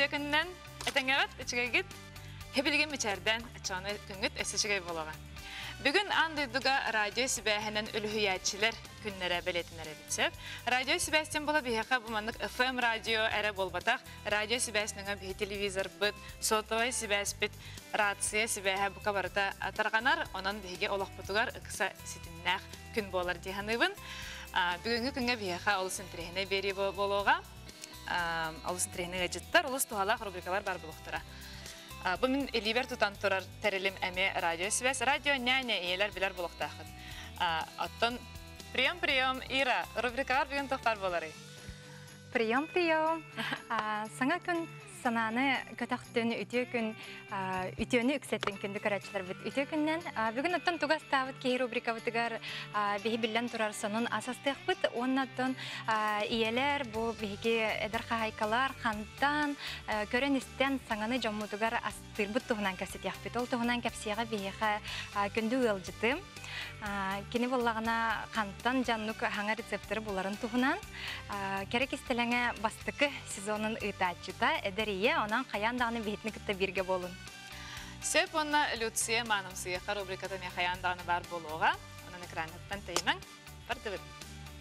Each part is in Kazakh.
күннен әтәңгәвәт içigegit hebilgen miçerden açanı küngüt esişigey bolagan. Bugün andıydıga radyo sibahenen ülhüyatçiler günlere biletinlere bitsep. Radyo sibahsten bola bihaka bu manlık FM radyo ere bolbatak. Radyo sibahsenen bir televizor bit, sotavay sibahs bit, ratsiye sibaha bu kabarata targanar. Onun bihige olaq butugar kısa sitinnak gün bolar dihanıbın. Bugünkü günge bihaka olsun trehine beri bologa. Olsun trehine gacittar, olus tuhalaq rubrikalar bar buluqtıra. Bu min eliber tutan turar terelim eme radyo sibahs. Radyo ne iyiler biler buluqtağın. Attan прием, Ира. Рубрикалар бүгін тоқтар болары. Прием. Саңа күн сананы көтақтөні үтіе күн үтіені үксеттен күнді көрәтшілер бұд. Үтіе күннен бүгін оттан туғас тағыт кей рубрика бұтығар бейі білден тұрар сонын асастық бұд. Оннаттан иелер бұл бейге әдір қағайкалар, қанттан, көрін істен саңаны жаммудығар астыр бұд тұғынан кәпсет яқпет. Ол тұғынан кәпсияға бейіға күнді ұйылжыды. Кені болағына қанттан жаннық хаңа рецептері боларын тұғынан. Керек істеліңе бастықы сезонын ұйтачыда әдірие, онан қаяндағыны бейтіні күтті бірге болын. Сөп онна Люция манымсыйыққа рубриката мен қаяндағыны бар болуға. Онан экраныттан теймін. Барды бір.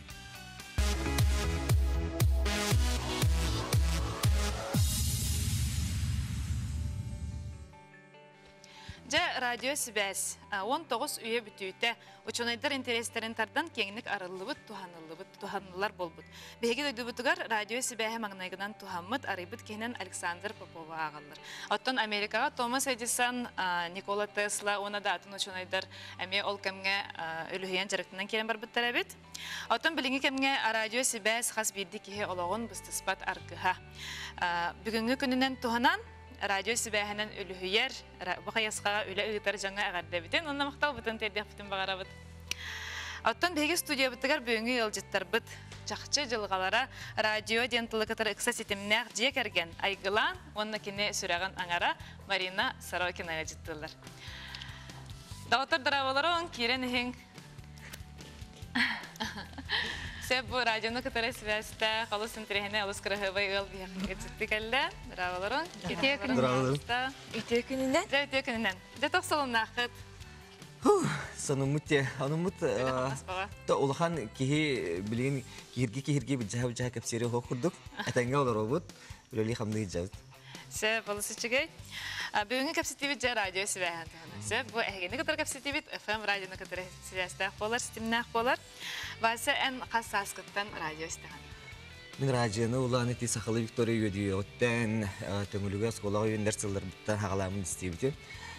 Ja radyo sibas 19 üye bütüyte uçunaydır intereslerin tardan kenglik arıllıbıt tuhanlılar bolbut. Begi duydubutugar radyo sibaha magnaygıdan tuhammıt arıbıt kenen Alexander Popova ağallar. Otton Amerikaga Thomas Edison, Nikola Tesla ona da atın uçunaydır eme ol kemge ölühüyen jarıktından kelen barbıt tarabit. Otton bilingi kemge radyo sibas has bildi kihe olağın bıstaspat argıha. Bugünkü gününden tuhanan radyo sibahenen ölühüyer, bu kayasqağa öyle ıgıtar жаңа ağarda biten, onunla maqtal bıtın terdiğ bıtın bağara bıt. Ottan begi studiya bıtıgar bugünkü yılcıttar bıt, çaqçı jılğalara radyo dentılıqıtır ıqsa sitimnaq jek ergen aygılan, onunla kine sürağın anara Marina Sarokina jıttılar. Dağıtır dıravaları on kiren eheng. Sep bu radyonu kıtara sivasta, qalus intrehine, alus kırahıva yıl bir yakıcıttı kelle. Bravoların. Ütüye gününden. Ütüye gününden? Ütüye gününden. De toqsalın naqıt. Sanımut ya, anımut da olağan kihi bilin kihirgi bir jaha kapsiri hokurduk. Atanga olar obut. Böyle hamdıyacağız. Sep alısı çıgay. Bugün kapsitivi ja radyo sivahan. Sep bu ehgeni kadar kapsitivi FM radyonu kadar sivasta polar sistemnaq polar. Vasa en hassaslıktan radyo istegan. Min radyonu ulan eti Saxalı Victoria ödüyor. Otten tümülüge skolağa üniversiteler bitten haqalamın isteyibdim.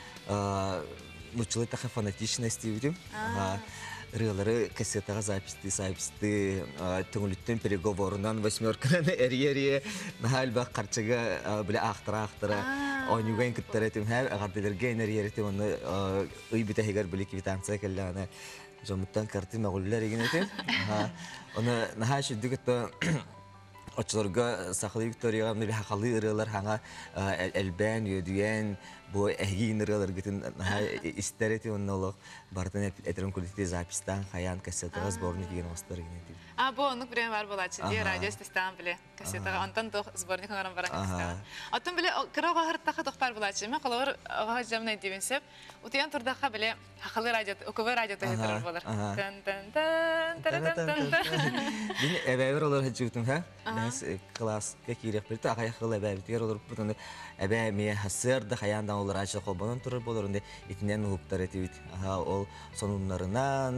Nutçılığı taqa fanatişna isteyibdim. Rıyaları kasetağa zapiste tümülütten переговорынан восьмеркадан eriye nahal baq qarçaga bile axtıra oynaygan kitleretim her ağardilerge eriyeretim onu ıybite heger bile kvitansiya kellana Jomuttan kartı mağluller egenetim. Onu nahal şüddükte Açlarga Saxalı Victoria'ya bir haqalı ırılar hanga elben yödüyen bu ehgin ırılar gitin istereti onnalık bardan eterim kuliti zapistan hayan kasetağa zbornik igen ostar egenetim. Bu onluk bir var bulaçı diye radyo sistem bile kasetağa ondan da zbornik onaran baran kasetağa. Atın bile kırağa hartaqa toqtar bulaçı mı qalor ağa jamna dibinsep utiyan turdaqa bile haqalı radyo okuva radyo tehtar bolar. Tan tan tan tan tan tan. Bin ebever olur hacıktım ha. Biz klas kekirek bir ta ayaqlı ebever olur butun ebe mi hasır da hayandan olur açıq olbanın turur bolurunda itinden huktar etivit. Ol sonunlarından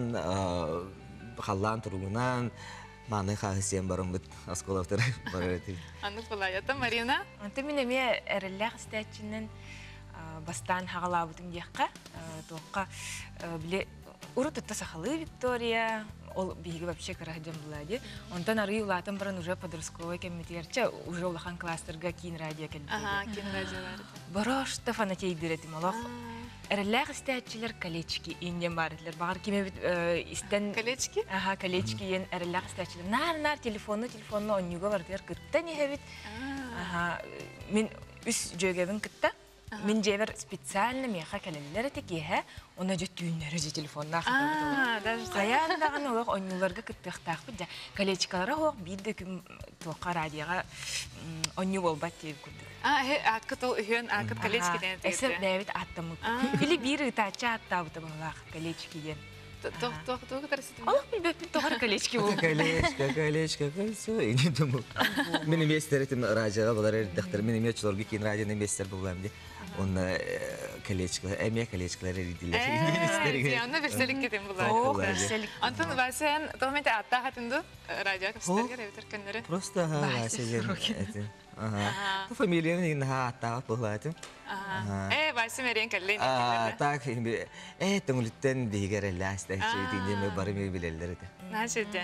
qallan turugundan Mane xahisiyen barın bit askolaftır var etivit. Anlık bulayata Marina. Ante mineme erellah istaçının bastan haqalabıtın diqqa toqqa bile urututta Saxalı Victoria ол биги вообще карахджам булади. Онтан ары улатым баран уже подростковый кемметерче уже улахан кластерга кин радио келди. Ага, кин радиолар. Барашта фанатей диретим алах. Эреллах истәчләр колечки инден барлар. Багыр киме истен колечки? Ага, колечки ен эреллах истәчләр. Нар телефонны онюга бардыр кытта не хевит. Ага, мин үс жөгебин кытта. Min jever специально меха келелер текеhe ona jötüünleri telefonla xatırdı. Qayandağın olaq oyunlarga kıttaqtaq bir kolechkalara hoq bir de kim toqa radioga oyunu bolbat deyip kurduk. Акыт ол үйен, акыт колечки ден. Эсер Дэвид аттамык. Или бир ытача аттабыта балах колечкиден. Тох тарситим. Аллах билбеп тохар колечки бул. Колечко, кольцо. И не думал. Мен местер этим радиоға болар редактор. Мен метчилерге кейін радионы местер болам ди. Он колечкалар, эме колечкалар Эээ, яна берселик кетем булар. О, берселик. Антон Васен, тохмете атта хатынды радио кастырга ревитер кеннери. Просто Василий. Ага. Фамилияны ин хата болатым. Вася мерен келлен. Так, тыңлыттан бигер ласта чейдине барымы билелер эте. Начиде.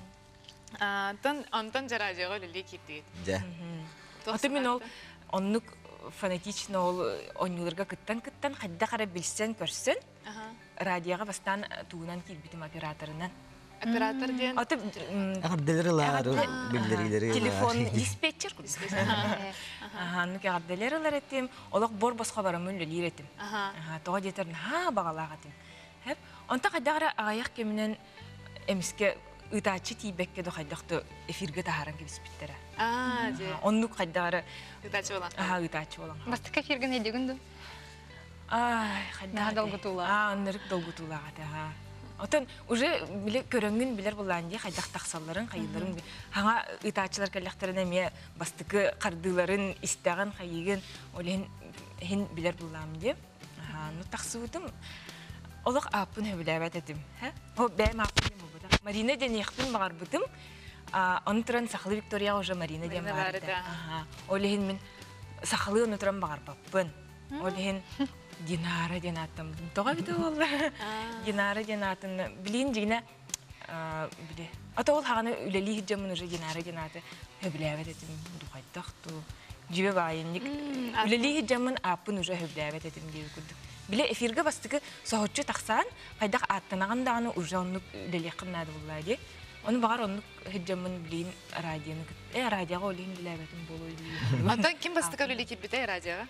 Антон же радиога лили китти. Да. Аты мен ол оннук фанатично ол онюларга кыттан хайда кара билсен көрсөн. Радиога бастан туунан килбитим операторынан. Оператор ден. Аты Агабделерлар, билдерилери. телефон диспетчер. Ну кагабделерлар этим, олок бор боско барамын лилир этим. Тога детерин багалагатым. Хеп, онта кайдагара аяк кеминен эмиске ытачы тийбекке до хайдакты эфирге тахаран кебиспиттер. Же. Оннук кайдагара Ытачы болан. ытачы болан. Бастыка фирген эдегүндү. Хайда долгутула. Нырык долгутулагата. Отон уже биле көрөңүн билер булан ди хайдак таксалларын, кайыларын хаңа ытачылар келлектерине ме бастыкы кардыларын истеген хайыгын олен хин билер булам ди. Ну таксыбытым олок апын хөбүләбәт этим. О бәм апын буда. Марина денехтин багар бутым. Онтран сахлы Виктория уже Марина дем бар. Олен мен сахлы онтран багар паппын. Олен Динара денатым. Тога бит ол. Динара денатын билин дигне биле. Ата ол хаганы үлели хиджамын уже Динара денаты хөбүләбәт этим духайдакту. Жибе байынник. Үлели хиджамын апын уже хөбүләбәт этим дип күрдүк. Биле эфирге бастыгы сохотчу таксан, кайдак аттанаган даганы уже оннук үлели кыннады буллайды. Оны багар оннук хиджамын билин радиону. Радиога олин биләбәтим болой. Антон ким бастыка үлели китбите радиога?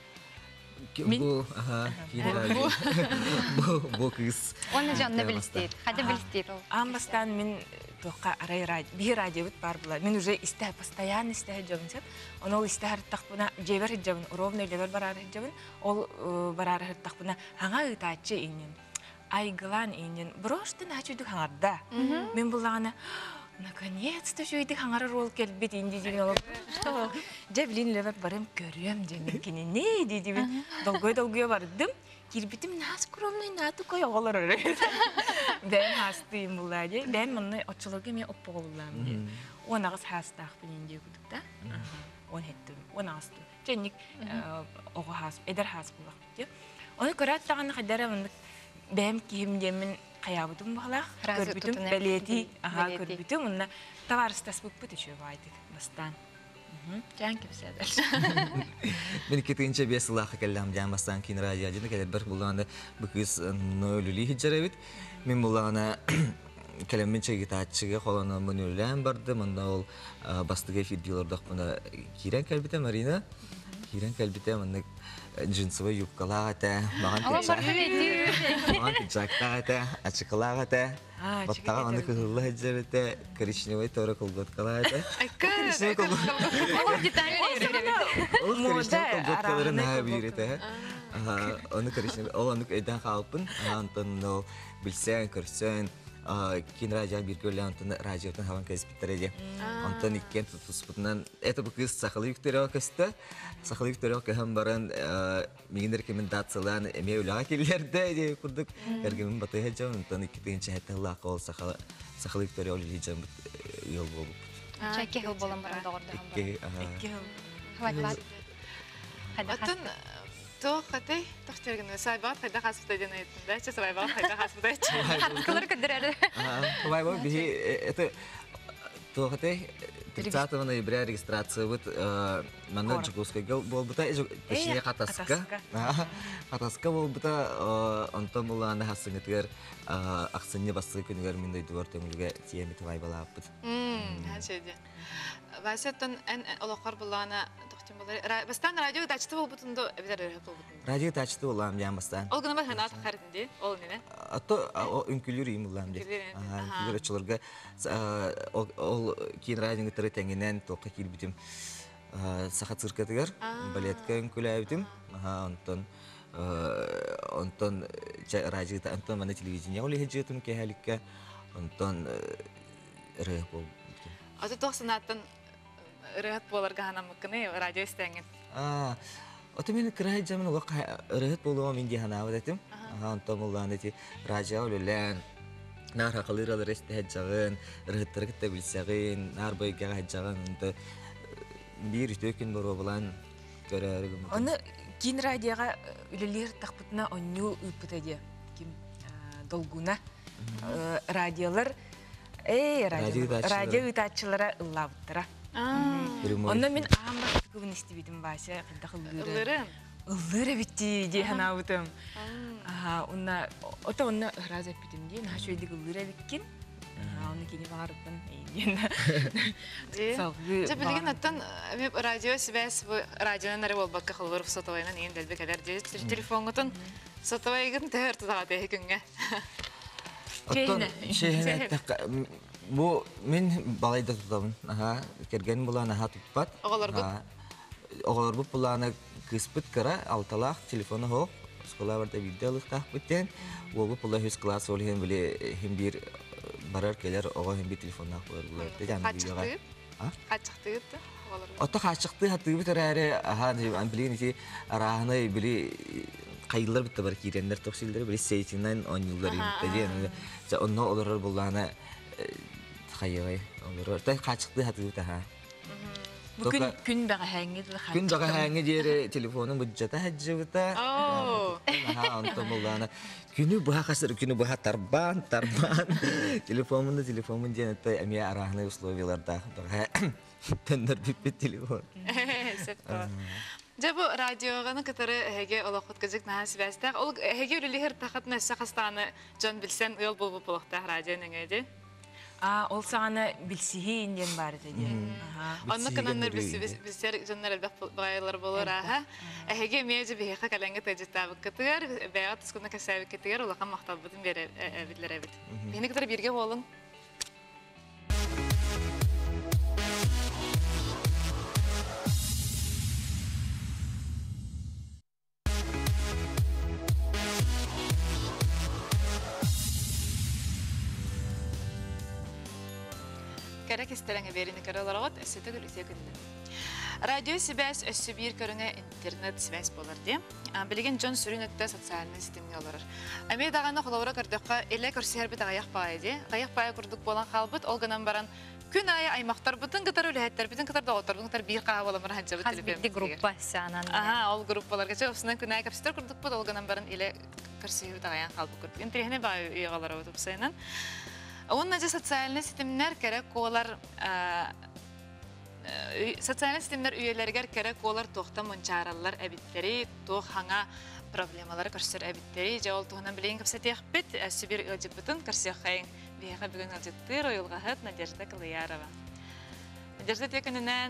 Бу кыз. Оны жанна билстейт. Хада билстейт ол. Амбастан мен тоққа арай радио, бир радио бар була. Мен уже истә постоянно истә жабын сеп. Оны истә тақпына жебер жабын, ровный левел барар жабын. Ол барар тақпына хаңа ытачы инен. Айгылан инен. Броштын ачыдык хаңарда. Мен булагана наконец-то шуйды хаңары рол келбет инди деген ол. Что? Жаблин левер барым көрөм деген кине не диди мен. Долгой бардым. Кирбитим нас скромный нату кой оголор. Бен хастым булады. Бен мындай очолорга мен опполам. Онагыз хастак билинде күдүктө. Он хеттим. Он астым. Женик ого хас, эдер хас булак деп. Оны көрөт таганы кадара мын бем кийимдемин каябытым баглах. Көрбүтүм белети, көрбүтүм мына товарыстас буппут ичө байды бастан. Жанки все дальше. Мен кетинче бес лахы келлам жамастан кин радиоден келер бир булганда бу кыз нөлүли хиджарабит. Мен булгана келеммен чегитачыга холона мөнүлән барды. Мында ол бастыга фидилордак мына кирен келбите Марина. Кирен келбите мында джинсовый юбкалата, маган пиджактата, ачыклагата. Вот так он кылла жебете коричневый тора колготкалата. Коричневый колготкалата. Ол детальный. Коричневый колготкаларын хабирете. Оны коричневый, оны эден халпын, антон билсен, көрсен. Кин радио биргөле антон радиотан хаван кеспиттереде. Антон иккен тутуспутунан это бу кыз Сахлы Виктория кысты. Сахлы Виктория кем баран мигендер рекомендацияларын эме үлага келерде деп курдук. Эргемин батый хаджам антон иккетинче хатталла кол Сахлы Виктория олижам ел болуп. Чаки хыл болам барам дагырда. Икки Хват. Атын тоқтай тоқтыргын сайбат хайда хасыпта ден айтында. Че сайбат хайда хасыпта айтчы. Хаткалар кыдырады. Бай би это тоқтай 30 ноября регистрация вот мана Жуковская болбута точнее Катаска. Катаска болбута Антон буланы хасынгытыр аксынны басы күнгөр миндей дуар төмүлгө тиемит бай балаппыт. Хачеде. Васеттен эн олоқар буланы тоқтым булар. Бастан радио тачты болбутунду эбидер болбутун. Радио тачты улам ямастан. Ол гына бар ханат хардинди. Ол неме? Ато үнкүлүр им улам ди. Күлөр чолорга ол кин радио теңенен тоққа килбитим. саха циркатыгар балетка күләбитим. Онтон радиода онтон мана телевидение оле хеҗетим кехаликка. Онтон рэх бол. Аты тохсынаттан рөхөт боларга ханамыкны радио истәңген. Ото мен край жамын ул рөхөт болуга мен дихана датым. Онтон булган эти радио үлән нар хакылыралар эстәҗәгән, рөхөттәр китә билсәгән, нар байгага хаҗаган онто бир төкөн бор булан көрәргә. Оны кин радиога үлелер тахпытна онню үпүтәде. Ким долгуна радиолар радио үтәчиләре ыллабыттыра. Онда мен амбак күн истибидим баша кыддакыллары. Ыллары битти ди ханабытым. Онда онна разап битим ди, нашойдик ыллары биккин. Оны кини барыппын. Же билген аттан радио связь радионан аре болбакка кылбыр сотовайнан ен делбек алар же телефонготон сотовайгын тәр тутагы күнгә. Бу мен балайда тутамын. Керген буланы хатыппат. Оголор бу буланы кыспыт кара алталах телефоны хо. Школа барда видеолык тахпыттен. Бу булы хүс класс олген биле хим бир барар келер ого хим бир телефонна булар. Дәҗән видеога. Качыкты. Ото качыкты хатты битерәре. Билен ити арахны били кайылар битте бар киреннер токсилдер били сейтинен 10 еллар инде. Же онно олар буланы хайгай олар. Та качыкты хатты та. Бүкүн күн бага хәңгид Күн бага хәңге дире телефонын буҗата хаҗыбыта. Онто буланы. Күнү буга касыр күнү буга тарбан. Телефонны денетте әмия арахны условияларда. Тендер бит телефон. Септо. Жабу радиоганы кытары хеге олохот кызык нахас бәстә. Ол хеге үлелер тахатны сахастаны жан билсен ыл булып булакта радионың эди. Ол сағаны білсігі инден бар деді. Онны кананнар білсер жаннар әлбәқ бағайлар болыр аға. Әхеге мейджі бейхі кәләңгі тәжеттабы кітігер, бәйға тұскүнна кәсәбі кітігер, олақан мақтабыдың бәйбідлер әбіт. Бейні кітар бірге болың. Кәрәк истәләңе беріне кәрәларғат әсеті күлікте күнді. Радио связь өссі бір көріңе интернет связь болар де. Білген жон сүрін өтті социальный сетімге оларыр. Әмей дағаны қолауыра көрдіққа әлі көрсі әрбіт ағаяқ бағай де. Ағаяқ бағай күрдік болан қалбыт, олғынан баран күн айы аймақтар бұтын қытар өліғеттер, бұтын қытар доғыттар, бұтын қытар бір қаға боламыр ханча бұт телефон. Хазбетті группа сәнан. Ол группалар кәче, осынан күн айы кәпсітер күрдік бұт, олғынан баран әлі көрсі әрбіт ағаян қалбы күрдік. Интерехіне бағай үйеғалар өтіп сайынан. Onun acı sosyal sistemler gerek olar sosyal sistemler üyelerger gerek olar toxta monçarallar ebitleri tox hanga problemalar karşılar ebitleri jawol toxnan bilen kapsatıyaq bit asbir ıcıbıtın karşıyaqayın biyaqa bugün alcıttır oyulğa hat Nadежда Калыярова. Надежда tekininden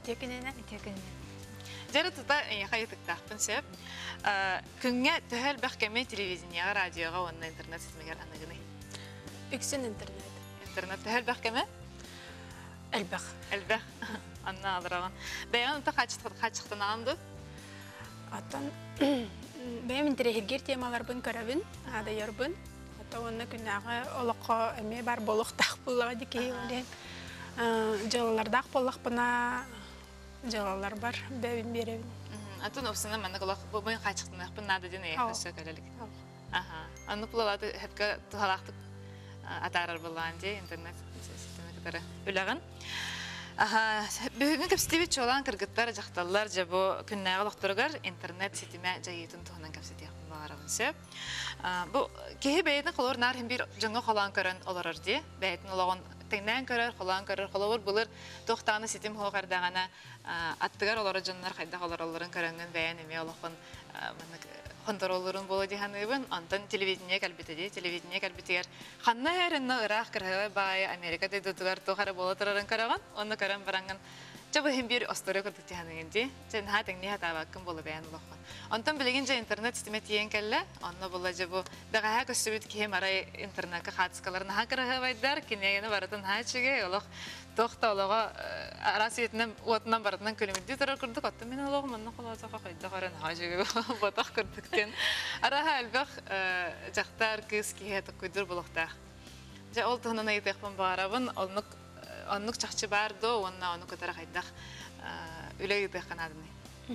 Жары тута яхайтык тахпын сеп. Күнгә төһәл бәхкәме телевидениега, радиога, онна интернет сетмегәр аныгыны. Үксен интернет. Интернет төһәл бәхкәме? Әлбәх. Әлбәх. Анна алыраган. Бәян та качыктан алынды. Аттан бәям интернетгер темалар бун көрәбин, ада ярбын. Ата онна күнәгә олакка эме бар болох тах буллага дикей олен. Җылларда боллак бына җыллар бар, бәбин беребин. Атын опсына менә колак бу качыктан бун нада дине яхшы көлелек. Аха. Аны булалады хәпкә тухалактык атарар булган ди интернет системы китәре. Үләгән. Аха, бүгүн кепстебит чолан кыргыттар жакталлар жабы күннәгә доктургар интернет сетиме жайытын туһунан кепсетип барабын сеп. Бу кеһе бәйдән колор нар һәм бир җыңга калан көрән оларыр ди. Бәйтен олаган теңнән көрәр, калан көрәр, колор булыр. Тохтаны сетим хогардагана аттыгар олары җаннар кайда колорларын көрәнгән бәян эме олаган контроллерын боло диханыбын, антан телевидение кәлбетегер. Ханна әрінна Ирак кіргігі бай Америка дейдудығар тұғары болы тұрарын көріған, оны көрін баранған Жабы хем бир остория көрдік тиханыңынди. Жен ха теңне хата бакын болы бәян болған. Онтан білеген же интернет системе тиен кәлі. Онна бола жабы дага ха көсөбүт кем арай интернетке хатскаларын ха кырыгы байдар. Кинегені баратын ха чеге олық тоқта олығы арасы етінен отынан баратынан көлемедді тұрар көрдік. Отты мен олығы мұнна қолазаға қойды қарын ха чеге ботақ көрдіктен. Араға әлбәқ жақтар кыз кейеті көйдір болықтақ. Жа ол тұғынан айтықпын бағарабын, оннық чақчы барды, онна оны көтері қайдақ үлі айтық қанадыны.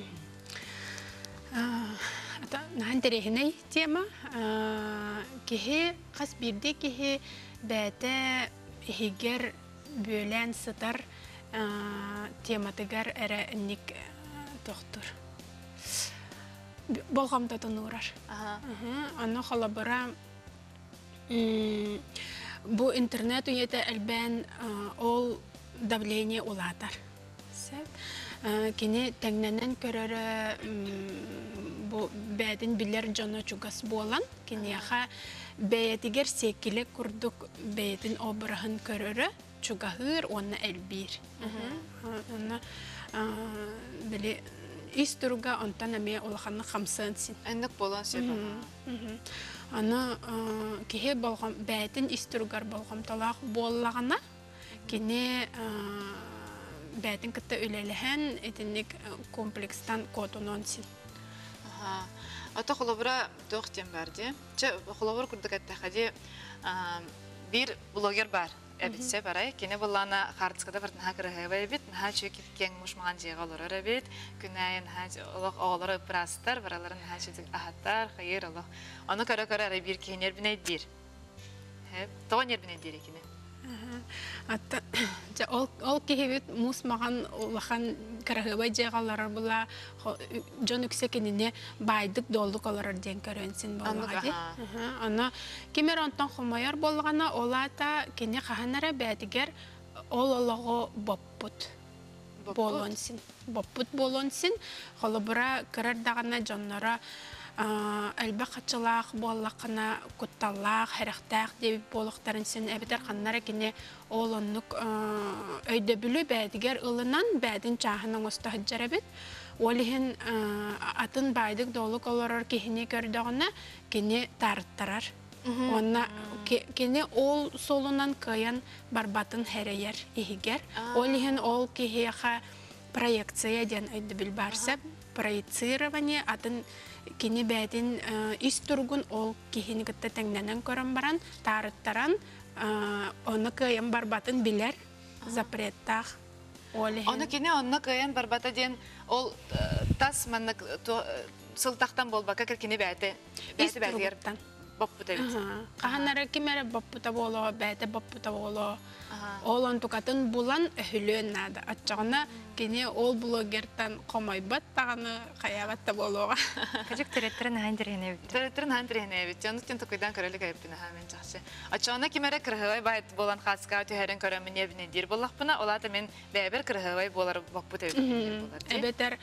Нахан терехіней тема. Кеге қас бірде кеге бәті егер бөлән сытар тематыгар әрі үннік тоқтыр. Болғамда тұнырар. Аны қалабыра bu интернет уйета әлбән ол давление улатар. Кене тәңнәнен көрөрі бу бәдін білер жона чугас болан. Кенеға бәйетігер секілі күрдік бәйетін обырағын көрөрі чугағыр, оны әлбір. Оны біле ис тұруға онтан әме олақаны қамсын син. Әндік болан сөйбі. Аны кеге бәйтін истұрғар болғам талақ боллағына кене бәйтін кітті өлеліген етінік комплекстан котунон син. Ата қолабыра тоқтен барды. Қолабыр күрдік әттіқаде бір блогер бар. Әбітсе барай. Кене боллана қартысқада бардың хақырығы бәйбет. Наға чөкет кен мұшмаған жеға олар әбет. Күнәйін оғалары ұпырастар, бараларын наға чөтік ағаттар, қайыр олық. Оны көрі-көрі әрі бір кейін ербін әйдір. Тоған ербін әйдір екені. Ол кейбет мұсмаған олақан кәріғыбай жеғалары бұла жон үксе кеніне байдық долдық олар ден көрінсін болғаде. Оны кемер онтан құмайар болғана олата кене қағанара бәдігер ол олығы боппут болонсин. Боппут болонсин. Қолы бұра кірірдағына жонлара әлбі қатшылақ боллақына күтталақ, әріқтақ деп болықтарын сен әбітер қаннара кене ол оннық өйді білі бәдігер ұлынан бәдін чағының ұсты ғыджар әбіт. Олығын атын байдық долық оларар кехіне көрдіғына кене тарыттарар. Кене ол солынан каян барбатын әрейер егер. Олығын ол кехеға проекция ден өйді біл барса, проецирование атын кені бәдін ис тұрғын ол кехені күтті тәңненен көрін баран, тарыттаран, оны каян барбатын білер, запреттақ. Оны кені оны каян барбата ден ол тас маннық сылтақтан болбақа кені бәді бәдігер баппыта бет. Қағанары кемері баппыта болу, бәді баппыта болу. Ол онтукатын булан өһүлөн нада. Атчағына кене ол блогердан қомайбат тағаны қаябатта болуға. Кажик түреттерін хандиргене бит. Түреттерін хандиргене бит. Жануттен токойдан көрелік айыптына хамен жақсы. Атчағына кемері кірғывай байт болан қасқа өтігерін көріміне бінедер болақпына, олаты мен бәбір кірғывай болар баппыта бет. Әбетер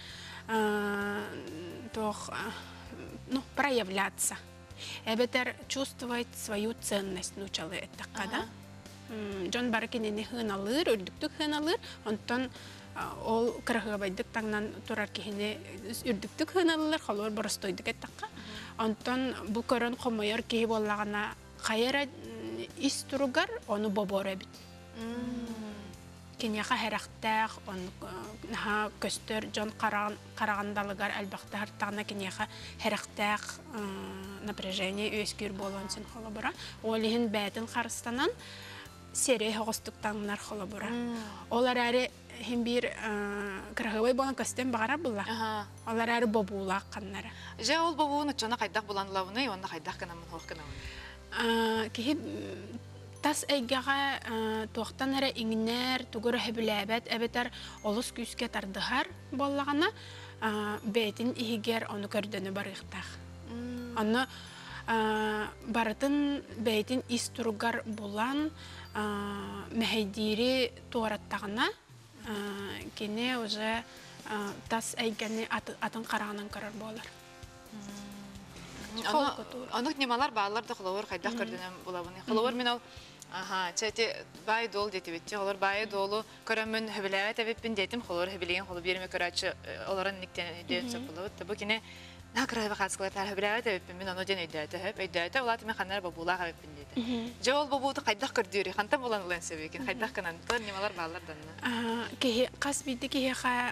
проявляться. Әбетер чувствовать свою ценность нучалы әттіққада. Жон бары кенені хыналыр, үрдіктік хыналыр, онтан ол кірігі байдық таңнан тұрар кехіне үрдіктік хыналылар, қалуыр бұрыстойдық әттіққа. Онтан бұл көрін қомайыр кейі болағына қайыра ис тұруғар, оны бобор әбіт. Кенеға әріқтәқ, көстер жон қарағандалығар әлбәқті әрттағына кенеға әріқтәқ напряжение өскер болуынсын қолы бұра. Олығын бәтін қарыстанан серия хоғыстықтанлар қолы бұра. Олар әрі бір кірғывай болан көстен бағара бұла. Олар әрі бобулақ қаннары. Же ол бобуын ұтшана қайдақ бұланылауыны, онда қайдақ қанамын хоқ қанамын? Кейі тас әйгеға тоқтан әрі иңінер, тұғыры әбіләбәт, әбетер олыс күйіске тардығар болағана бәйтін игер оны көрдіні барықтақ. Оны барытын бәйтін ис тұрғар болан мәхейдері туараттағына кене уже тас әйгені атын қарағынан көрір болар. Анық немалар бағалар да құлауыр қайдақ көрдінен болабыны. Құлауыр мен ол Ага, чати бай дол дети битти, олар бай долу көрөмүн хөбүләбе табиппин детим, холор хөбүлеген холу берме көрөчү, оларын никтен ден сапылып, табу кине на край вахаскалар хөбүләбе табиппин, мен аны ден өйдәтә, улат мен ханнар бабула хабиппин деди. Жол бабуты кайдак көрдүри, ханта булан улан себекен, кайдак канан, тор немалар баллар данна. Ке кас биди ке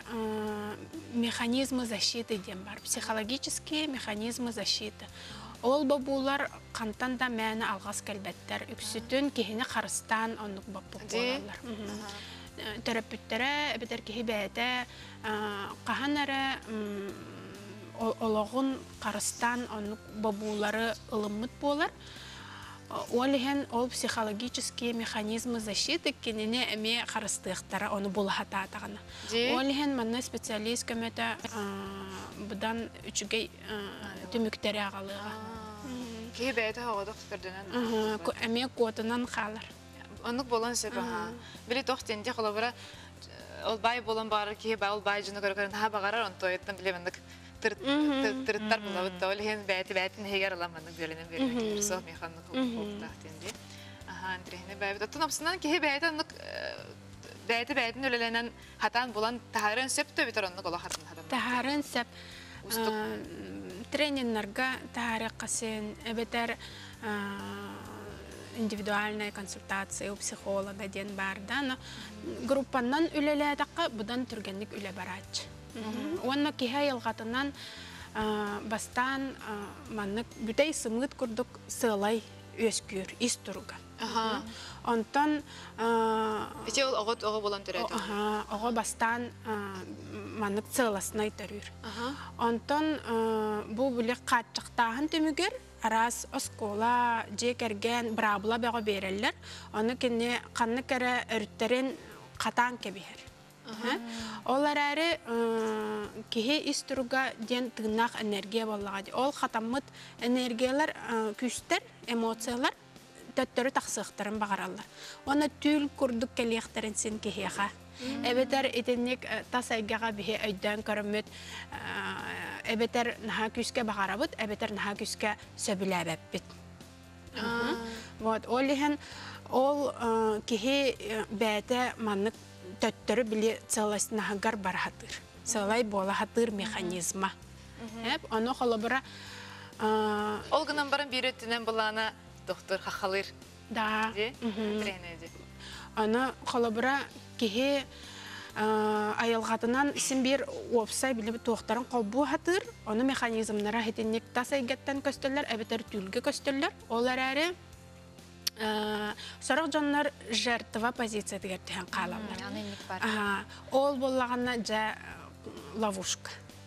механизмы защиты дем бар, психологические механизмы защиты. Ол бабулар кантан да мәне алгас кәлбәттәр, үксүтүн кехине карыстан онлук бабу болалар. Терапевтләре бетер кехи бәдә каханара ологун карыстан онлук бабулары ылыммыт болар. Олеген ол психологические механизмы защиты кенене эме карыстыктары оны булхата тагына. Олеген манна специалист көмөтө будан үчүгей төмүктери агалыга. Ки бәйте хагыдык фикерденен. Эме котунан халар. Онук болон себе ха. Били тохтенде холобра ол бай болон бары ки бай ол бай жыны көргөн ха багарар он тоеттен билемендик. Тырттар булабыт да олеген бәйтин хегер аламандык беленен берген. Со механик тохтенде. Аха, андрехне бәйбит. Тунапсынан ки бәйте онук бәйтин өлеленен хатан булан тахарын септө битер онук ола хатын хатан. Тахарын сеп тренинглерга тарикасын эбетер индивидуальная консультация у психолога ден бар да, но группаннан үлеле такка будан түргенлик үле барач. Онна кихе ялгатынан бастан маннык бүтей сымыт курдук сылай өскүр истурга. Онтон иче ол ого болон төрөт. Ого бастан маннык сыласына төрүр. Онтон бу билек катчыктагын төмүгөр арас оскола жекерген брабла бага берелер. Аны кине канны кере өрттерин катан кебер. Олар әрі кеге иструга ден тыгнақ энергия боллаға. Ол қатаммыт энергиялар күстер, эмоциялар төттөрү тақсықтарын бағаралар. Оны түл күрдік кәлеқтерін сен кегеға. Әбетер етеннек тас айгаға бейе өйден көрімет, әбетер наға күске бағарабыт, әбетер наға күске сөбілі әбәппет. Ол кеге бәді маннық төттөрү биле целостнагар бархатыр. Целай болахатыр механизма. Оно холобра Олгынан барын биретинен булана доктор хахалыр. Да. Тренеди. Оно холобра кеге аялгатынан син бир опсай биле токтарын колбу хатыр. Оно механизмнара хетинник тасайгаттан көстөллөр, әбетер түлгө көстөллөр. Олар әрі сорок жаннар жертва позиция дегертен калалар. Ол боллагана жа ловушка.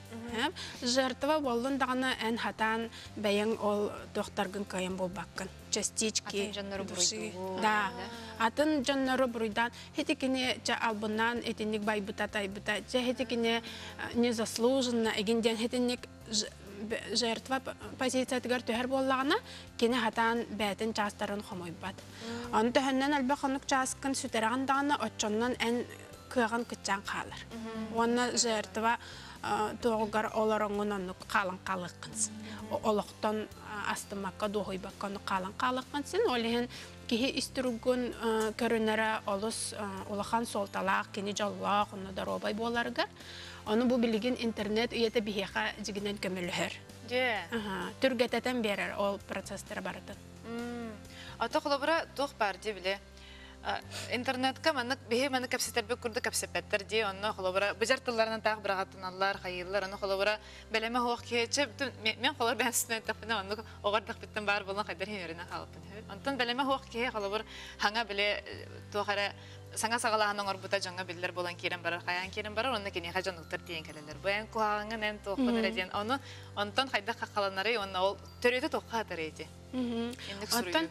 Жертва болдун дагана эн хатан бәйен ол доктаргын кайын болбаккын. Частички. Да. Атын жаннары буруйдан хетикине жа албынан этинник байбыта тайбыта. Жа хетикине незаслуженно эгинден хетинник жертва позиция тигер төһөр боллагана кине хатан бәтин частарын хомойбат. Аны төһөннән албакынык часткын сүтәргән дагына отчоннан эн кыган кытчан калыр. Онна жертва тоогар олороңнан калын калыккынс. Олоктон астымакка дохойбакканы калын калыккынсын. Олehen кихи истругун көрүнөрө олус улахан солталак кини жаллак онна даробай боларга. Оны бу билген интернет үйете бихеха жигинен көмөлөр. Түргететен берер ол процесстер барды. Ата холобра тох барди биле. Интернетка маннык бихе маннык капсеттербек курды капсепеттер ди, онно холобра бужартыларынан таг бирагатыналар, хайыллар, оны холобра белеме хок кече, мен холор бен студент тапына, онно огардак биттен бар болон кайдар хенерина калыпын. Онтон белеме хок ке холобра ханга биле тохара саңа сагалаһының орбута жаңа билдер болан кирен барар, каян кирен барар, онна кини хажануктар диен келелер. Буян куагын эн тоқпын эреден, оны онтон хайда какаланары, онна ол төрөтө тоққа атарыйди. Онтон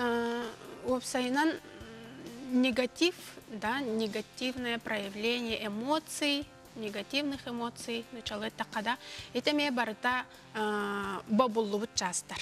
опсайнан негатив, да, негативное проявление эмоций, негативных эмоций начало такада. Это ме барта бабуллубут частар.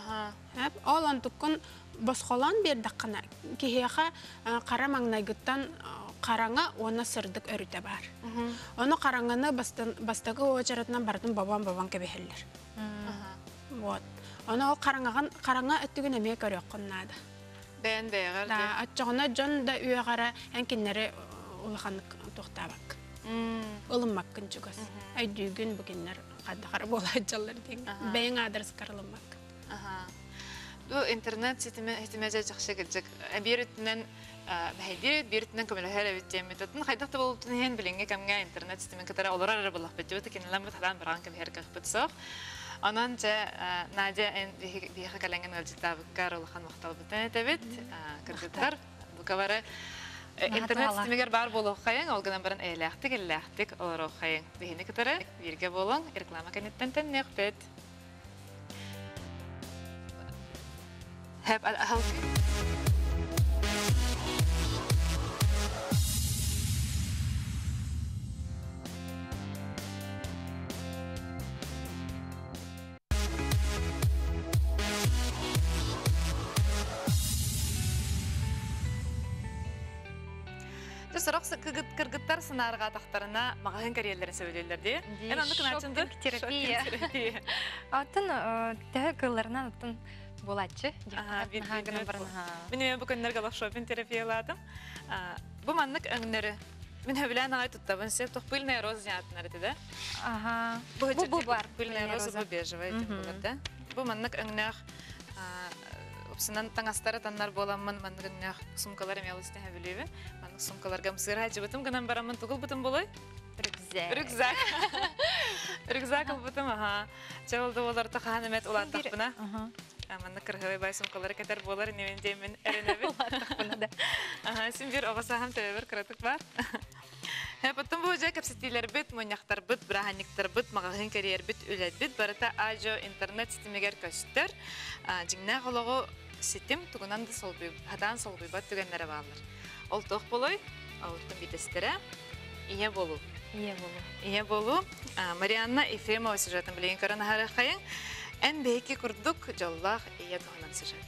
Ол антукун басхолан бердаккана кихеха кара маңнайгыттан караңа оны сырдык өрүтө бар. Оны караңаны бастагы очаратынан бардым бабам кебехеллер. Вот. Оны ол караңа өттүгүн эме көрөккүннады. Бән бәгәр. Да, атчағына жон да үйағара әнкеннері улаханық тоқтабақ. Олыммақ күн жүгіз. Айдүйгін бүгіннер қаддақары бола жалар дейін. Бәйін адрес қарылыммақ. Ду интернет сетімезе жақшы кілжік. Берітінен бәйдерет, көмілі әбеттен методын қайдақты болуптың хен біліңге кәмге интернет сетімен кітары олар әрі болақ бәтті өті кенелен бұт хадан бірған кәм әрі қақ бұтсақ. Онан жа Надя бейхі кәләнген ғалжеттабыққар олыған мақтал бұтын әтәбет. Кіргіттар бұқавары интернет сетімегер бар болу қайын, олғынан барын әләқтік олар қайын. Бейхіні кітары берге болың, реклама кәнеттен тәннеқ бет. Heb Сұрақ кіргіттар сынарға тақтарына мағағын кәриелерін сөйлейлерде. Шоппинг терапия. Атын тәі кылларынан атын болатшы. Мен бүкінлер қалақ шоппинг терапияладым. Бұл маннық өңнері. Мен өбілән ағай тұттабын сеп, тұқ пыльная роза жинатын әрді. Бұл бар. Пыльная роза бұл бежевая. Бұл маннық өңнәқ Опсынан таңастары таннар боламын, маннығыннақ сумкалар емелістен әбілейбін. Маннық сумкаларға мұсыра әжібітім, ғынан барамын тұғыл бұтым болай? Рюкзак. Рюкзак бұтым, Чағылды олар тақаған әмет олар тақпына. Маннық кірғылай бай сумкалары кәтер болар, невендей мен әрінәбін. Олар тақпына да. Сен бір оғасағам тәбір қыратық бар. Потом бұл жа кәпсеттейлер бүт, мұняқтар бүт, біраханниктар бүт, мағағын кәрiyер бүт, өләд бүт, барыта ажо интернет сетімегер көстір. Жіңна қолығы сетім тұғынан да хатан солбүй бат түгенлері бағылыр. Ол тоқ болой, ауыртын бітестері, ие болу. Ие болу. Марианна Ефремова сюжетін білеген көрін ағары қайын. Ән бейкі күрдік жоллақ ие тұғынан сюжет.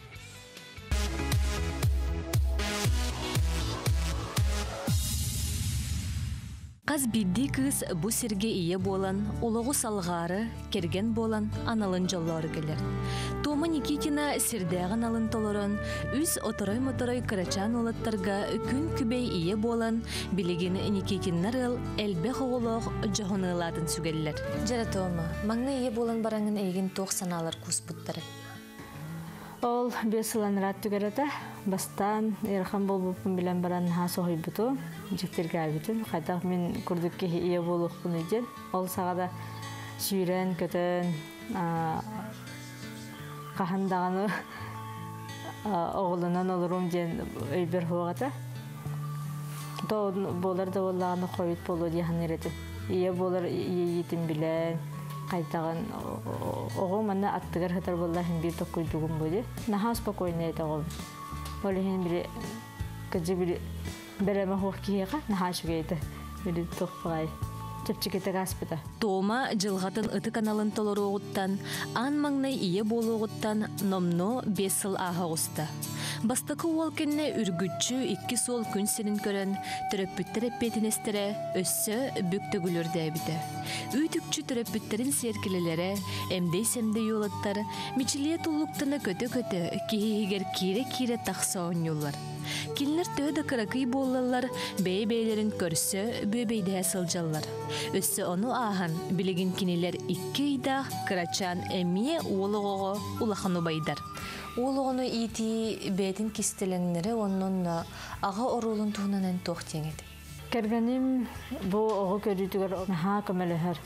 Қаз бидді кыз бұ серге ие болан, олығы салғары, керген болан, аналын жоллары келер. Тома Никитина сердәғын алын толырын, үз оторой-моторой кырачан олаттарға күн күбей ие болан, білеген Никитиннар ыл әлбе хоғылық жоғынылатын сүгелілер. Жара Тома, маңны ие болан бараңын егін тоқ саналар күспұттары. Ол 5 жылан рат түгәрәті, бастан ерхан бол бұпын білен баран ха соғай бұту, жектерге әлбітін. Қайтақ мен күрдікке ие болуқ бұны еден. Ол сағада сүйрен, көтін, қахандағаны оғылынан олырым ден өйбір хуағата. Болар да олағаны қойыт болу дейхан ереті. Ие болар ие етін білен. Қайтаған оғы мана аттығар хатар боллахын бір тоққойдуғым болды. Наха спокойно еді оғы. Олығын бірі күджі бірі бәрәмі хоқ кейеға наха шуға еді. Бірі тоқпағай. Чепчекеті ғаспыда. Тома жылғатын ыты каналын толыру оғыттан, ан маңнай ие болу оғыттан номно 5 жыл аға ғысты. Бастықы ол кенне үргүтчі 2 сол күн сенін көрін, түрөппүттер әппетінестері өссі бүктігілер дәбіді. Үйтікчі түрөппүттерін серкелелері, әмдей-сәмдей олаттар, мичілие тұллықтыны көті-көті, кейгер кире-кире тақса оңюлар. Келінер төді қырақый болалар, бей-бейлерін көрсі бөбейді әсілжалар. Өссі оны ағын, білеген кенелер 2 айдақ қырачан әмие олығығы улақыны байдар. Олығыны ити бәйтін кестеленлері онын аға орулын туғынан тоқ теңеді. Кәргенім бұл оғы көрітігер ға көмелігер.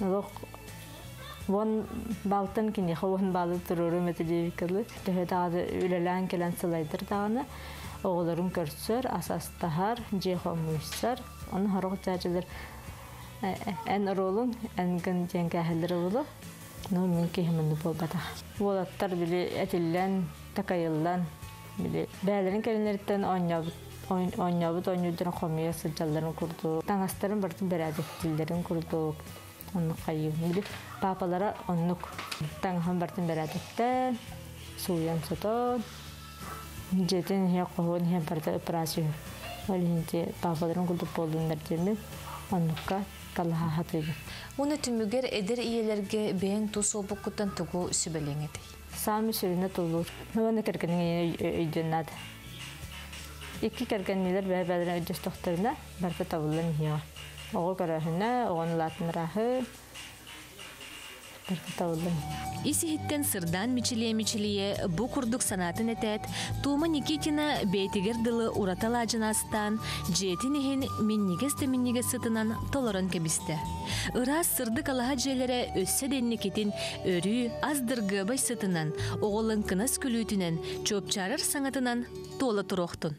Вон балтын кені қауын балы тұрыры мәтелевікерлі. Төхет ағады өлелән келен сылайдыр дағаны. Оғыларын көрсір, асастағар, жеқо мұйсыр. Оны ғарық жайжылыр ән ұролын, әнген жәнгі әхілдері олы. Но мен кейімінді бол бата. Олаттар білі әтіллән, такайыллан. Бәлерін кәлінеріттен ойнабыт, ойнудырын қомия сылжаларын күрді. Таңастарын бартын бәрәдеттілдерін күрді. Оны қайым. Папалара оннук. Таңған бартын бәрәдеттен, суян сотон. Жетен хе қоғын хе барда операция. Олинде папаларын күрді болдыңдар жермен. Оннукка калаха хатыды. Оны түмігер әдір иелерге бәйін тұс обыққыттан тұғу сүбәлең еді. Сами сürüne tulur. Onu kerkenin öydünad. İki kerkenler beraber ödüs doktoruna barta tavullan ya. Oğul karahına, oğun latınrahı. Barta tavullan. Исихиттен сырдан мичилие бу курдук санатын этет, Тума Никитина бейтигер дылы ураталажынастан, жетинихин миннигес сытынан толорон кебисте. Ырас сырдык алаха желере өссө денникетин өрү аздыргыбай сытынан, оголын кынас күлүтүнен, чөпчарыр саңатынан тола туроқтун.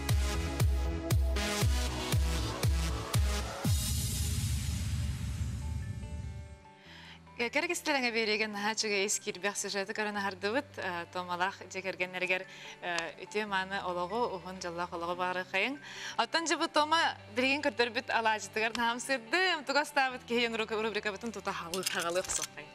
Кәргестеріңе береген хачыға ескер бәқ сюжеті көріні хардыбыт, томалақ жекергенлергер үте маны олығы, ұғын жаллақ олығы бары қайын. Аттан жыбы тома білген көрдір бүт алажытығар нам сырды, тұғастабыт кейен рубрика бұтын тұта хағалы ұқсақай.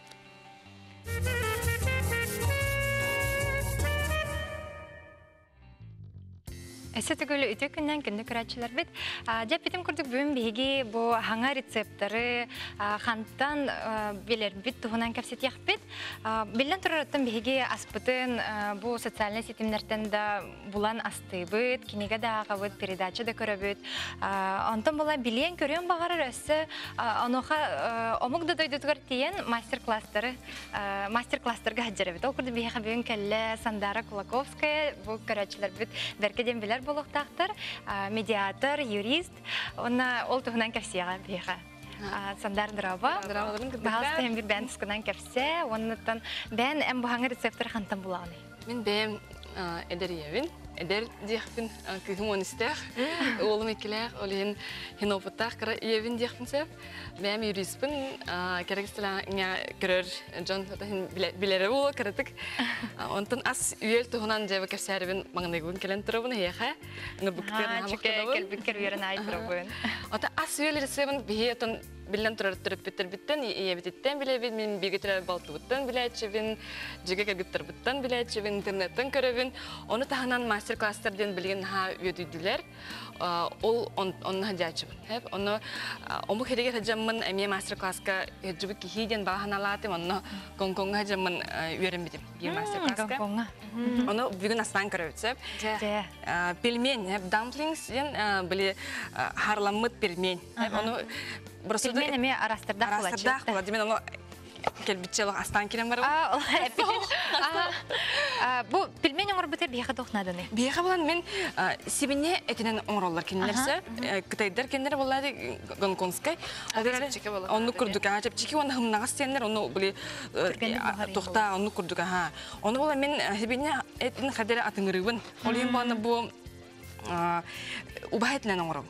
Эссе түгілі үте күннен күнді көрәтшілер бет. Деп бітім күрдік бүгін бейге бұл хаңа рецепттары қанттан белер бит тұғынан кәпсет яқ бет. Білден тұрараттан бейге аспытын бұл социальный сетімдерден да бұлан асты бет, кенеге да аға бет, передача да көрі бет. Онтан бұла білен көрен бағарыр өсі, оныға омық да дойдытығыр тейін мастер-класстарға ғаджары бет. Ол күрді бейге бүгін кәлі Сандара Кулаковская бұл көрәтшілер бет. Беркеден білер болуқтақтар, медиатор, юрист, оны ол тұғынан кәпсеға бейға. Сандар драба. Бағалысты hem bir бән тұсқынан кәпсе, оныттан бән әм бұғаңы рецептор қантан бұлағыны. Мен бәм әдер евін, әдер дейхпін күхім оныстақ, олым екілер, олығын хен опыттақ қыра евін дейхпін сәп. Бәм юристпін, керекістілі көрір жон білері болу кірітік. Онтын ас үйел тұғынан жәбі кәпсәрібін маңынайгуын келен тұрабын хейқа. Келбіккер үйерін ай тұрабын. Ас үйел рецебін бейе билен тұрып біттен, ебеттен білебін, мен беге тұрар балтыбыттан біләтшібін, жеге кәгіттірбіттен біләтшібін, интернеттен көрібін. Оны тағынан мастер-кластерден білген өдейділер, ол оны хадячыбын. Оны омы хереге хаджамын әме мастер-класска хеджібі кейден баған алатым, оны Гонконга хаджамын үйерін бітім, ел мастер-класска. Оны бүгін астан көріп. Пельмень, dumplings, біле харламыт пельмень. Пельмень әме арастырдақ болады. Арастырдақ болады. Мен оны келбітчелік астан керем бар. Бұл пельмень оңыр бұтыр бейхі доқнадыны? Бейхі болан мен себіне әтінен оңыр олар кенілерсі. Кытайдар кенілер болады гонконгскай. Оны күрдік. Чепчеки оны хымнағас сенлер, оны біле тоқта, оны күрдік. Оны болан мен себіне әтінің қадері атыңырығын. Олейін боланы бұл убахайтынан оңырым.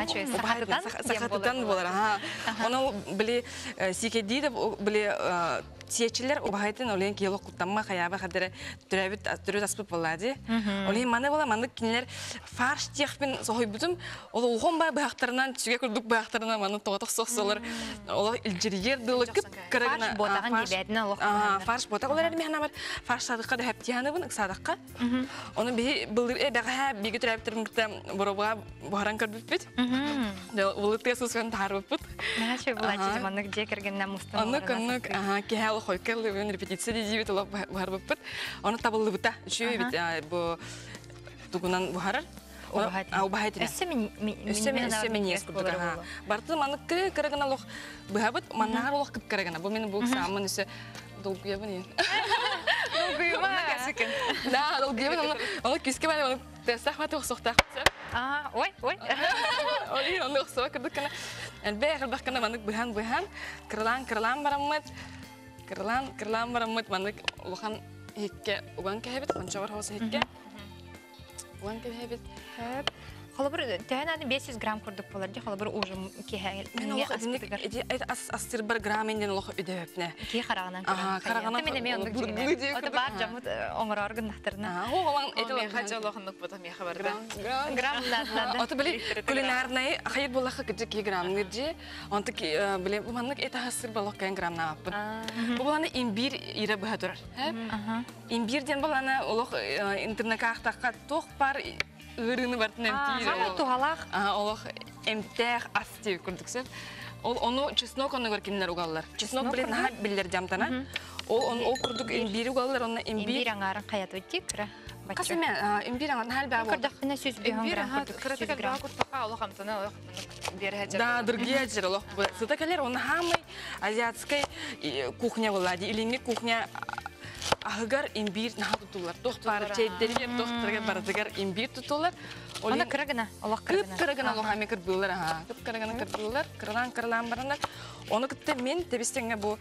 Сақатыдан болар. Оны біле секедейді, біле тиечилер убахайтын олен киелок кутамма хаябы хадere түрөбүт аспып болады. Олен маны бола маны кинелер фарш тиехпен сохойбутум. Ол улгонбай бактарынан түгө күрдүк бактарынан маны тоготок соксолор. Ол илжиригер дылыкып кырагына ботаган дебедине лок. Фарш ботак олар мен хамар фарш садыкка да хептияныбын садыкка. Оны би былдыр бага биге түрөбүттүр боробга бахаран кырдыппыт. Ол тесусен тарыппыт. Наче булачы маны где кергеннен мустан. Аны кыннык кехал хойкерлы мен репетиция дизибит олап барбыппыт. Аны табылды бута. Үшөө бит бу тугунан бухарар. Убахайтын. Өссө мен ескурдуга. Барты маны кырагына лох бахабыт, маннар лох кып кырагына. Бу менин бу самын үсө долгуябын. Долгуяма касыкен. Да, долгуябын. Аны киске бар, аны тесахмат оксоктак. Ой. Ой, аны оксок кырдыкына. Элбе кырдыкына маны быхан кырлан барамыт. Кырлан барамыт маны лохан хикке уган кебит, кончавар хосы хикке. Уган кебит. Холобыр тәһәнәне 500 грамм күрдек булар ди, холобыр ужым киһәгел. Мен ул астыр бер грамм инден ул өдөпне. Ки карагынан. Карагынан. Мен аны ата бар жамыт оңор органнахтарына. Олан Мен хача лохынлык бутам я хабарда. Граммларда. Ата биле кулинарный хайыр буллахы кичи грамм нирди. Онты биле бу маннык эта хасыр балык кан граммна аппын. Бу буланы имбир ире баһадыр. Имбирден буланы улук интернетка ахтакка тох бар ырыны бартын эмтир. Тугалак. Олох эмтер астив күрдүксөп. Ол ону чеснок оны көркемнер угаллар. Чеснок биле наха биллер жамтана. Ол курдук имбири угаллар, онна Имбир аңарын қаят өтті, күрі. Касыме имбир аңан хәл бә Көрдіқіне сөз бүйін Имбир грам көрдік, кырата 100 грамм. калба куртака олох амтана олох бери хаджар. Да, другие жер олох. Сытакалер он хамый азиатской кухня влади или не кухня агар имбир на тутулар. Тохтар чейдери тохтарга бардыгар имбир тутулар. Оны кырыгына, олох Кып кырыгына. кырыгына олох ами кырбылар, ага. Кып кырыгына кырбылар, кырлан баранар. Оны кытта мен тебестеңе бу